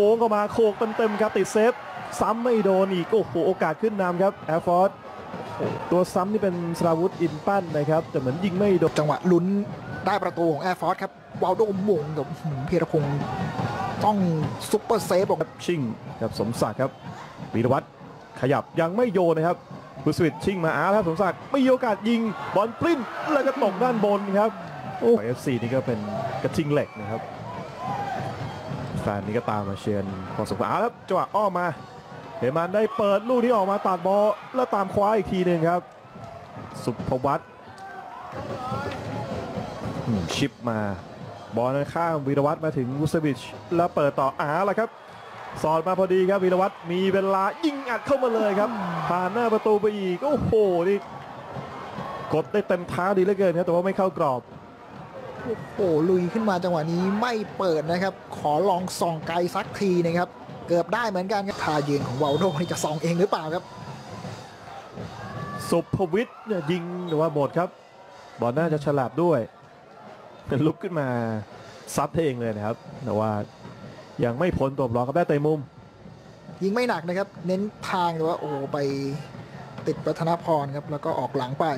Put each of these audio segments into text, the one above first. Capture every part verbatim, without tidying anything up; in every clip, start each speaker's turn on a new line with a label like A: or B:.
A: ค้งเข้ามาโขกเต็มๆครับติดเซฟซ้ำไม่โดนอีกโอ้โหโอกาสขึ้นนำครับแอร์ฟอร์สตัวซ้ำนี่เป็นสราวุธอินปั้นนะครับแต่เหมือนยิงไม่โดน
B: จังหวะลุ้นได้ประตูของแอร์ฟอร์สครับวาลโดมงกับพีรพงศ์ต้องซุปเปอร์เซฟบอก
A: ชิงกับสมศักดิ์ครับวีรวัฒน์ขยับยังไม่โยนนะครับบุสวิตชิงมาอาร์ครับสมศักดิ์ไม่มีโอกาสยิงบอลปลิ้นแล้วก็ตกด้านบนครับโอ้เอฟซีนี่ก็เป็นกระทิงเหล็กนะครับแฟนนี่ก็ตามมาเชียร์พอสมควรครับจังหวะอ้อมมาเฮมันได้เปิดลูกที่ออกมาตัดบอลแล้วตามคว้าอีกทีหนึ่งครับสุภวัฒน์ชิปมาบอลข้างวีรวัฒน์มาถึงวุสวิชแล้วเปิดต่ออาร์แล้วครับสอดมาพอดีครับวีรวัฒน์มีเวลายิงอัดเข้ามาเลยครับผ่านหน้าประตูไปอีกโอ้โหนี่กดได้เต็มเท้าดีเหลือเกินครับแต่ว่าไม่เข้ากรอบ
B: โอ้โหลุยขึ้นมาจังหวะนี้ไม่เปิดนะครับขอลองส่องไกลสักทีนะครับเกือบได้เหมือนกันครับท่ายืนของวาลโดนี่จะส่องเองหรือเปล่าครับ
A: สุภวิทย์เนี่ยยิงหรือว่าบดครับบอลน่าจะฉลาดด้วยเป็นลุกขึ้นมาซัดเองเลยนะครับแต่ว่ายังไม่พ้นตัวบล็อกครับได้เตะมุม
B: ยิงไม่หนักนะครับเน้นทางแต่ว่าโอ้ไปติดรัตนพรครับแล้วก็ออกหลังไป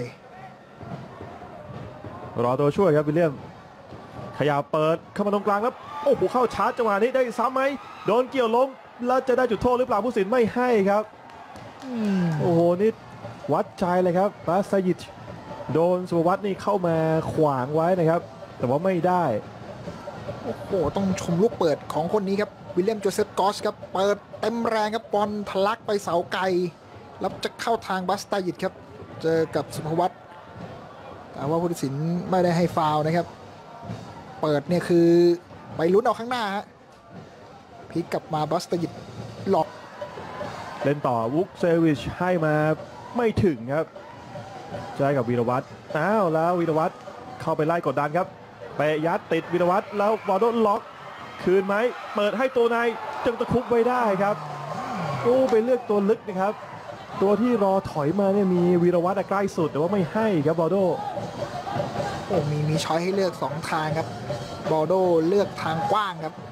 A: รอตัวช่วยครับวิลเลียมขยับเปิดเข้ามาตรงกลางแล้วโอ้โหเข้าชาร์จจังหวะนี้ได้ซ้ำไหมโดนเกี่ยวล้มแล้วจะได้จุดโทษหรือเปล่าผู้สินไม่ให้ครับโอ้โหนี่วัดใจเลยครับบาสยิดโดนสุวัฒน์นี่เข้ามาขวางไว้นะครับแต่ว่าไม่ได้
B: โอ้โหต้องชมลูกเปิดของคนนี้ครับวิลเลียมโจเซฟกอสครับเปิดเต็มแรงครับบอลทะลักไปเสาไกลแล้วจะเข้าทางบัสตายิดครับเจอกับสุภวัฒน์แต่ว่าผู้ตัดสินไม่ได้ให้ฟาวล์นะครับเปิดเนี่ยคือไปลุ้นเอาข้างหน้าฮะพลิกกลับมาบัสตายิดหลอก
A: เล่นต่อวุกเซวิชให้มาไม่ถึงครับใช้กับวีรวัฒน์อ้าวแล้ววีรวัฒน์เข้าไปไล่กดดันครับไปยัดติดวีรวัฒน์แล้วบอลโดนล็อกคืนไหมเปิดให้ตัวในจึงตะคุบไว้ได้ครับโอ้ไปเลือกตัวลึกนะครับตัวที่รอถอยมาเนี่ยมีวีรวัฒน์ใกล้สุดแต่ว่าไม่ให้ครับบอลโด
B: โอ้มีมีช้อยให้เลือกสองทางครับบอลโดเลือกทางกว้างครับ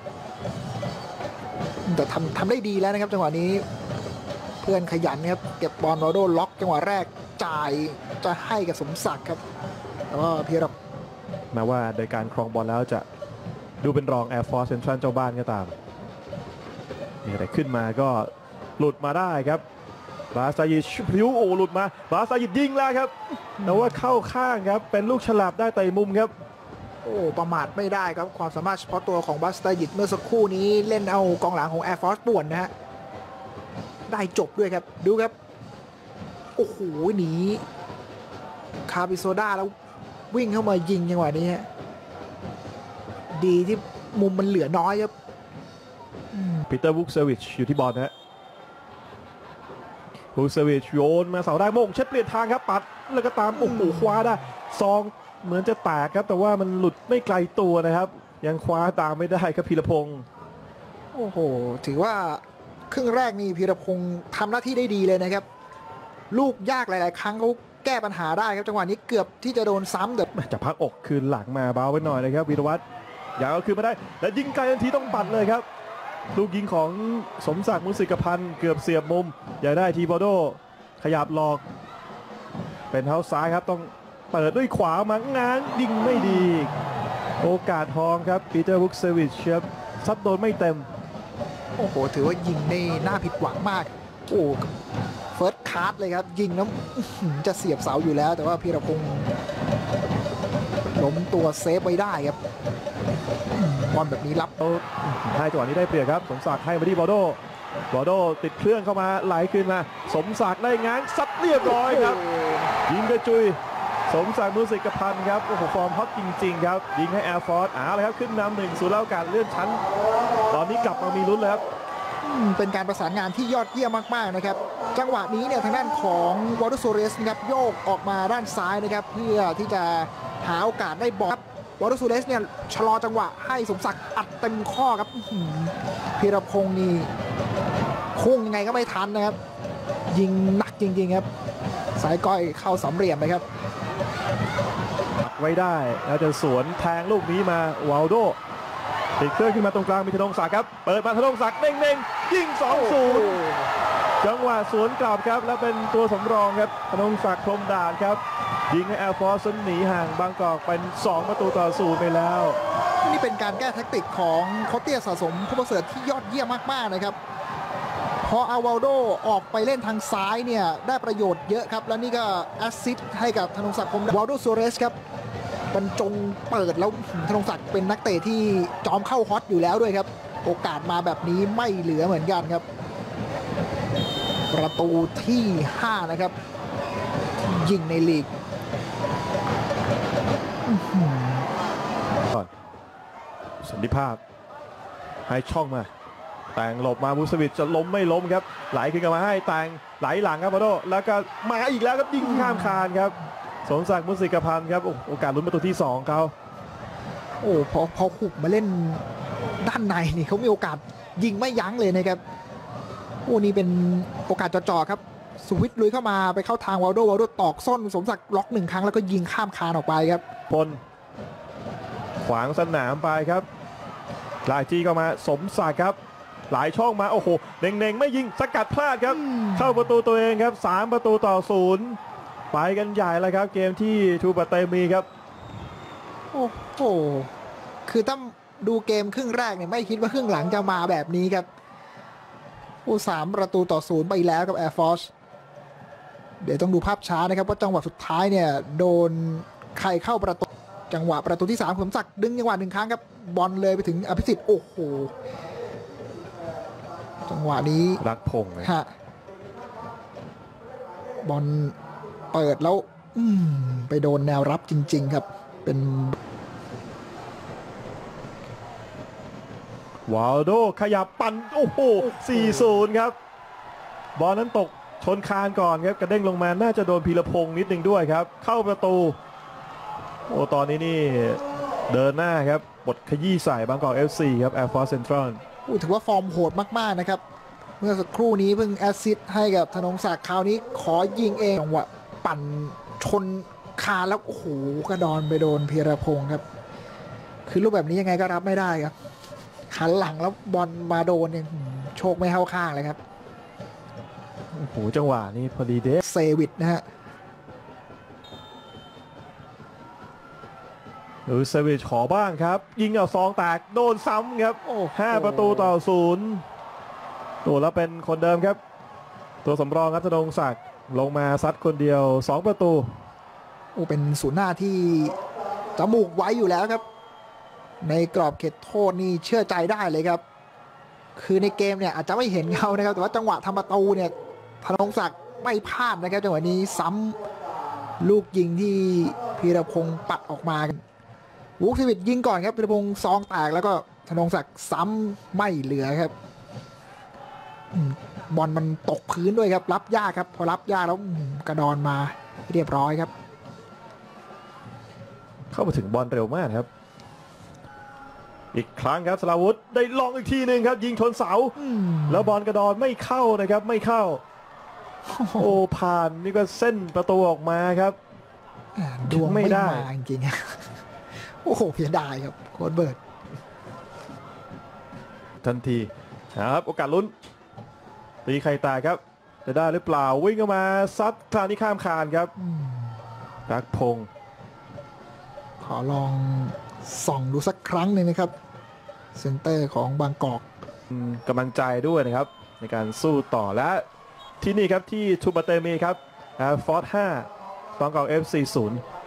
B: แต่ทำทำได้ดีแล้วนะครับจังหวะนี้เพื่อนขยันครับเก็บบอลบอลโดล็อกจังหวะแรกจ่ายจะให้กับสมศักดิ์ครับแต่ว่าเพียร
A: แม้ว่าโดยการครองบอลแล้วจะดูเป็นรองแอร์ฟอร์สเซ็นทรัลเจ้าบ้านก็ตามนี่แต่ขึ้นมาก็หลุดมาได้ครับบาซายิดพิวโอหลุดมาบาซายิดยิงแล้วครับแต่ว่าเข้าข้างครับเป็นลูกฉลาบได้เตะมุมครับ
B: โอ้ประมาทไม่ได้ครับความสามารถเฉพาะตัวของบาสตายิดเมื่อสักครู่นี้เล่นเอากองหลังของแอร์ฟอร์สป่วนนะฮะได้จบด้วยครับดูครับโอ้โหหนีคาปิโซดาแล้ววิ่งเข้ามายิงจังหวะนี้ฮะดีที่มุมมันเหลือน้อยครับ
A: ปีเตอร์วุกเซวิชอยู่ที่บอลนะฮะวุกเซวิชโยนมาเสาได้โมงเช็ดเปลี่ยนทางครับปัดแล้วก็ตามโอ้โหคว้าได้ซองเหมือนจะแตกครับแต่ว่ามันหลุดไม่ไกลตัวนะครับยังคว้าตามไม่ได้ครับพีรพงศ์
B: โอ้โหถือว่าครึ่งแรกนี่พีรพงศ์ทำหน้าที่ได้ดีเลยนะครับลูกยากหลายๆครั้งเขาแก้ปัญหาได้ครับจังหวะนี้เกือบที่จะโดนซ้ำแต่
A: จะพักอกคืนหลังมาเบาไว้หน่อยนะครับวีรวัฒน์อยากเอาคืนมาได้และยิงไกลทันทีต้องปัดเลยครับลูกยิงของสมศักดิ์มุสิกพันธ์เกือบเสียบมุมอยากได้ทีบอโดขยับหลอกเป็นเท้าซ้ายครับต้องเปิดด้วยขวามาง้างยิงไม่ดีโอกาสทองครับปีเตอร์วุกเซวิชครับซัดโดนไม่เต็ม
B: โอ้โหถือว่ายิงได้น่าผิดหวังมากโอ้เฟิร์สคาร์ดเลยครับยิงแล้วจะเสียบเสาอยู่แล้วแต่ว่าพีรพงศ์ล้มตัวเซฟไว้ได้ครับบอลแบบนี้รับ
A: ให้จังหวะนี้ได้เปรียบครับสมศักดิ์ให้มาที่บอโดบอโดติดเครื่องเข้ามาไหลขึ้นมาสมศักดิ์ได้ง้างซัดเรียบร้อยครับยิงกระจุยสมศักดิ์มุสิกพันธ์ครับโอ้โหฟอร์มฮอตจริงๆครับยิงให้แอร์ฟอร์สอ้าวเลยครับขึ้นนำหนึ่งศูนย์แล้วการเลื่อนชั้นตอนนี้กลับมามีลุ้นแล้วครับ
B: เป็นการประสานงานที่ยอดเยี่ยมมากๆนะครับจังหวะนี้เนี่ยทางด้านของวอลโซเรสนะครับโยกออกมาด้านซ้ายนะครับเพื่อที่จะหาโอกาสได้บอลวอลโซเรสเนี่ยชะลอจังหวะให้สมศักดิ์อัดเต็มข้อครับพีรพงศ์นี่พุ่งยังไงก็ไม่ทันนะครับยิงหนักจริงๆครับสายก้อยเข้าสามเหลี่ยมเลยครับ
A: ไว้ได้แล้วจะสวนแทงลูกนี้มาวาลโดติดเครื่องขึ้นมาตรงกลางมีธนงศักดิ์ครับเปิดมาธนงศักดิ์เน่งๆยิง สองศูนย์ จังหวะสวนกลับครับและเป็นตัวสำรองครับธนงศักดิ์พรหมด่านครับยิงให้แอร์ฟอร์สหนีห่างบางกอกเป็นสองประตูต่อศูนย์ไปแล้ว
B: นี่เป็นการแก้แท็กติกของโคชเตี้ยสะสมผู้ประเสริฐที่ยอดเยี่ยมมากๆนะครับพออาวาลโดออกไปเล่นทางซ้ายเนี่ยได้ประโยชน์เยอะครับแล้วนี่ก็แอสซิสต์ให้กับธนงศักดิ์พรหมด่านวาลโดซัวเรสครับบรรจงเปิดแล้วธนงศักดิ์เป็นนักเตะที่จอมเข้าฮอตอยู่แล้วด้วยครับโอกาสมาแบบนี้ไม่เหลือเหมือนกันครับประตูที่ห้านะครับยิงในลีก
A: ก่อนสันติภาพให้ช่องมาแต่งหลบมาบุสวิทจะล้มไม่ล้มครับไหลขึ้นกันมาให้แต่งไหลหลังครับพอโดแล้วก็มาอีกแล้วครับยิงข้ามคานครับสมศักดิ์มุสิกพันธ์ครับโอกาสลุ้นประตูที่สองเขา
B: โอ้พอพอขุบมาเล่นด้านในนี่เขามีโอกาสยิงไม่ยั้งเลยนะครับโอ้นี่เป็นโอกาสจ่อๆครับสวิตลุยเข้ามาไปเข้าทางวาลโดวาลโดตอกส้นสมศักดิ์ล็อกหนึ่งครั้งแล้วก็ยิงข้ามคานออกไปครับ
A: พลขวางสนามไปครับลายจีก็มาสมศักดิ์ครับหลายช่องมาโอ้โหเน่งๆไม่ยิงสกัดพลาดครับเข้าประตูตัวเองครับสามประตูต่อศูนย์ไปกันใหญ่แล้วครับเกมที่ทูปะเตมีครับ
B: โอ้โหคือถ้าดูเกมครึ่งแรกเนี่ยไม่คิดว่าครึ่งหลังจะมาแบบนี้ครับโอ้สามประตูต่อศูนย์ไปแล้วกับ Air Force เดี๋ยวต้องดูภาพช้านะครับว่าจังหวะสุดท้ายเนี่ยโดนใครเข้าประตูจังหวะประตูที่สามสมศักดิ์ดึงจังหวะหนึ่งครั้งครับบอลเลยไปถึงอภิสิทธิ์โอ้โหจังหวะนี้
A: รักพงศ์
B: ฮะบอลเปิดแล้วอืมไปโดนแนวรับจริงๆครับเป็น
A: วาลโดขยับปั่นโอ้โห สี่ศูนย์ ครับบอลนั้นตกชนคานก่อนครับกระเด้งลงมาน่าจะโดนพีรพงศ์นิดนึงด้วยครับเข้าประตูโอ้ตอนนี้นี่เดินหน้าครับบทขยี้ใส่บางกอก เอฟ ซี ครับ Air Force Central
B: ถือว่าฟอร์มโหดมากๆนะครับเมื่อสักครู่นี้เพิ่งแอสซิสต์ให้กับธนงศักดิ์คราวนี้ขอยิงเองจังหวะปั่นชนคานแล้วโอ้โหกระดอนไปโดนพีรพงศ์ครับคือรูปแบบนี้ยังไงก็รับไม่ได้ครับหันหลังแล้วบอลมาโดนเนี่ยโชคไม่เข้าข้างเลยครับ
A: โอ้โหจังหวะนี้พอดีเด้
B: เซวิตนะฮะ
A: หรือเซวิตขอบ้างครับยิงเอาซองแตกโดนซ้ำครับห้าประตูต่อศูนย์ตัวแล้วเป็นคนเดิมครับตัวสำรองครับธนงศักดิ์ลงมาซัดคนเดียวสองประตู
B: โอ้เป็นศูนย์หน้าที่จมูกไว้อยู่แล้วครับในกรอบเขตโทษนี่เชื่อใจได้เลยครับคือในเกมเนี่ยอาจจะไม่เห็นเขานะครับแต่ว่าจังหวะทำประตูเนี่ยธนงศักดิ์ไม่พลาดนะครับจังหวะนี้ซ้ำลูกยิงที่พีรพงศ์ปัดออกมาวูคสวิตยิงก่อนครับพีรพงศ์ซองแตกแล้วก็ธนงศักดิ์ซ้ำไม่เหลือครับบอลมันตกพื้นด้วยครับรับยากครับพอรับยากแล้วกระดอนมาเรียบร้อยครับ
A: เข้ามาถึงบอลเร็วมากครับอีกครั้งครับสราวุธได้ลองอีกทีหนึ่งครับยิงชนเสาแล้วบอลกระดอนไม่เข้านะครับไม่เข้าโอ้ผ่านนี่ก็เส้นประตูออกมาครับ
B: ดวงไม่ได้จริงๆโอ้โหเพียดายครับโค้ชเบิร์ด
A: ทันทีครับโอกาสลุ้นตีไข่แตกครับจะได้หรือเปล่าวิ่งเข้ามาซัดคราวนี้ข้ามคานครับรักพงศ์
B: ขอลองส่องดูสักครั้งหนึ่งนะครับเซนเตอร์ของบางกอก
A: กำลังใจด้วยนะครับในการสู้ต่อและที่นี่ครับที่ทูปะเตมีครับฟอร์ดห้าบางกอก เอฟ ซี ศูนย์